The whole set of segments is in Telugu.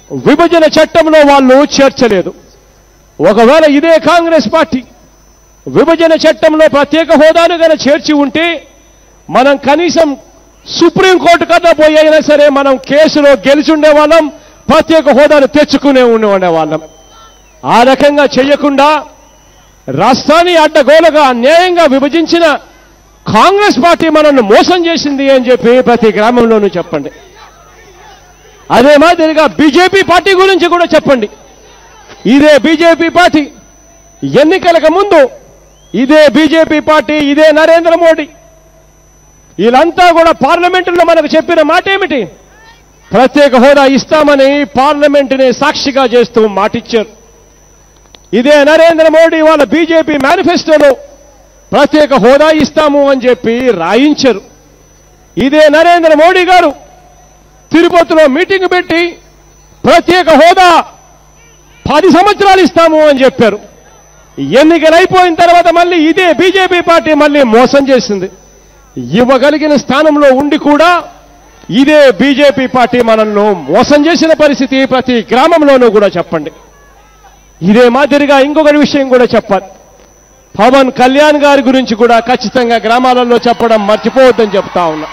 విభజన చట్టంలో వాళ్ళు చేర్చలేదు. ఒకవేళ ఇదే కాంగ్రెస్ పార్టీ విభజన చట్టంలో ప్రత్యేక హోదాను గన చేర్చి ఉంటే మనం కనీసం సుప్రీంకోర్టు కన్నా పోయి అయినా సరే మనం కేసులో గెలిచి ఉండేవాళ్ళం, ప్రత్యేక హోదాను తెచ్చుకునే ఉండేవాళ్ళం. ఆ రకంగా చేయకుండా రాష్ట్రాన్ని అడ్డగోలుగా అన్యాయంగా విభజించిన కాంగ్రెస్ పార్టీ మనల్ని మోసం చేసింది అని చెప్పి ప్రతి గ్రామంలోనూ చెప్పండి. అదే మాదిరిగా బీజేపీ పార్టీ గురించి కూడా చెప్పండి. ఇదే బీజేపీ పార్టీ ఎన్నికలకు ముందు ఇదే బీజేపీ పార్టీ, ఇదే నరేంద్ర మోడీ వీళ్ళంతా కూడా పార్లమెంటులో మనకు చెప్పిన మాట ఏమిటి? ప్రత్యేక హోదా ఇస్తామని పార్లమెంటుని సాక్షిగా చేస్తూ మాటిచ్చారు. ఇదే నరేంద్ర మోడీ వాళ్ళ బీజేపీ మేనిఫెస్టోలో ప్రత్యేక హోదా ఇస్తాము అని చెప్పి రాయించారు. ఇదే నరేంద్ర మోడీ గారు తిరుపతిలో మీటింగ్ పెట్టి ప్రత్యేక హోదా 10 సంవత్సరాలు ఇస్తాము అని చెప్పారు. ఎన్నికలు అయిపోయిన తర్వాత మళ్ళీ ఇదే బీజేపీ పార్టీ మళ్ళీ మోసం చేసింది. ఇవ్వగలిగిన స్థానంలో ఉండి కూడా ఇదే బీజేపీ పార్టీ మనల్ని మోసం చేసిన పరిస్థితి ప్రతి గ్రామంలోనూ కూడా చెప్పండి. ఇదే మాదిరిగా ఇంకొకటి విషయం కూడా చెప్పాలి. పవన్ కళ్యాణ్ గారి గురించి కూడా ఖచ్చితంగా గ్రామాలలో చెప్పడం మర్చిపోవద్దని చెప్తా ఉన్నా.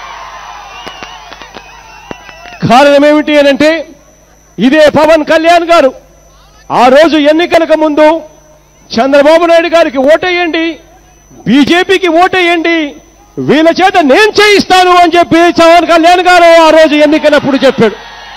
కారణం ఏమిటి అనంటే ఇదే పవన్ కళ్యాణ్ గారు ఆ రోజు ఎన్నికలకు ముందు చంద్రబాబు నాయుడు గారికి ఓటేయండి, బీజేపీకి ఓటేయండి, వీళ్ళ చేత నేను చేయిస్తాను అని చెప్పి పవన్ కళ్యాణ్ గారు ఆ రోజు ఎన్నికలప్పుడు చెప్పాడు.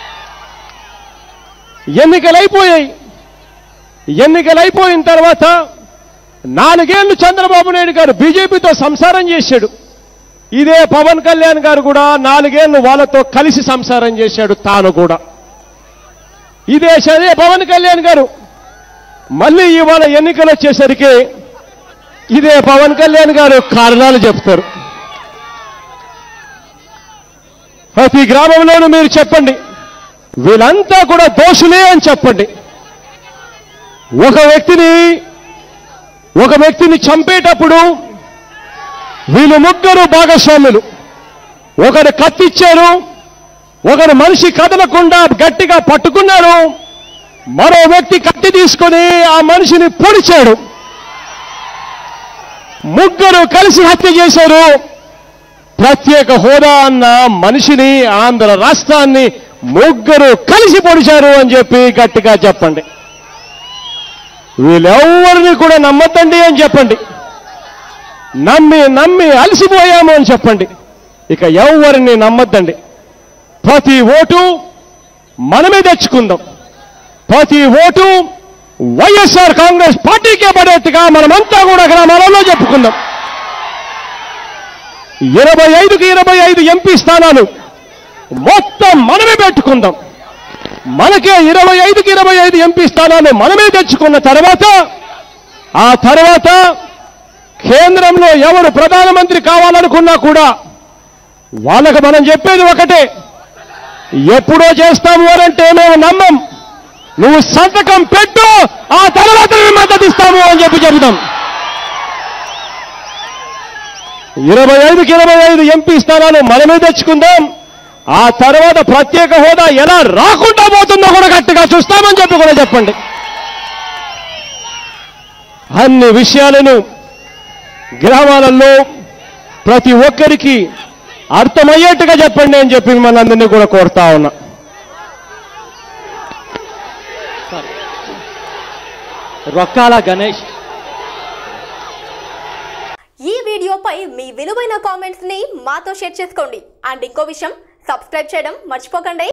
ఎన్నికలైపోయిన తర్వాత 4 ఏళ్లు చంద్రబాబు నాయుడు గారు బీజేపీతో సంసారం చేశాడు. ఇదే పవన్ కళ్యాణ్ గారు కూడా 4 ఏళ్లు వాళ్ళతో కలిసి సంసారం చేశాడు తాను కూడా. ఇదే పవన్ కళ్యాణ్ గారు మళ్ళీ ఇవాళ ఎన్నికలు వచ్చేసరికి ఇదే పవన్ కళ్యాణ్ గారు కారణాలు చెప్తారు. ప్రతి గ్రామంలోనూ మీరు చెప్పండి, వీళ్ళంతా కూడా దోషులే అని చెప్పండి. ఒక వ్యక్తిని చంపేటప్పుడు వీళ్ళు ముగ్గురు భాగస్వాములు. ఒకరు కత్తిచ్చారు, ఒకరు మనిషి కదలకుండా గట్టిగా పట్టుకున్నారు, మరో వ్యక్తి కత్తి తీసుకొని ఆ మనిషిని పొడిచాడు. ముగ్గురు కలిసి హత్య చేశారు. ప్రత్యేక హోదా అన్న మనిషిని, ఆంధ్ర రాష్ట్రాన్ని ముగ్గురు కలిసి పొడిచారు అని చెప్పి గట్టిగా చెప్పండి. వీళ్ళెవ్వరిని కూడా నమ్మద్దండి అని చెప్పండి. నమ్మి అలసిపోయాము అని చెప్పండి. ఇక ఎవరిని నమ్మద్దండి. ప్రతి ఓటు మనమే తెచ్చుకుందాం. ప్రతి ఓటు వైఎస్ఆర్ కాంగ్రెస్ పార్టీకే పడేట్టుగా మనమంతా కూడా గ్రామాలలో చెప్పుకుందాం. 25కి 25 ఎంపీ స్థానాలు మొత్తం మనమే పెట్టుకుందాం. మనకే 25కి 25 ఎంపీ స్థానాలు మనమే తెచ్చుకున్న తర్వాత ఆ తర్వాత కేంద్రంలో ఎవరు ప్రధానమంత్రి కావాలనుకున్నా కూడా వాళ్ళకు మనం చెప్పేది ఒకటే, ఎప్పుడో చేస్తాము అనంటే మేము నమ్మం. నువ్వు సంతకం పెట్టు, ఆ తర్వాత మేము మద్దతు ఇస్తాము అని చెప్పి చెబుతాం. 25కి 25 ఎంపీ స్థానాలు మనమే తెచ్చుకుందాం. ఆ తర్వాత ప్రత్యేక హోదా ఎలా రాకుండా పోతుందో కూడా గట్టిగా చూస్తామని చెప్పి కూడా చెప్పండి. అన్ని విషయాలను గ్రామాలలో ప్రతి ఒక్కరికి అర్థమయ్యేట్టుగా చెప్పండి అని చెప్పి మనందరినీ కూడా కోరుతా ఉన్నా. రొక్కాల గణేష్. ఈ వీడియోపై మీ విలువైన కామెంట్స్ ని మాతో షేర్ చేసుకోండి. అండ్ ఇంకో విషయం, సబ్స్క్రైబ్ చేయడం మర్చిపోకండి.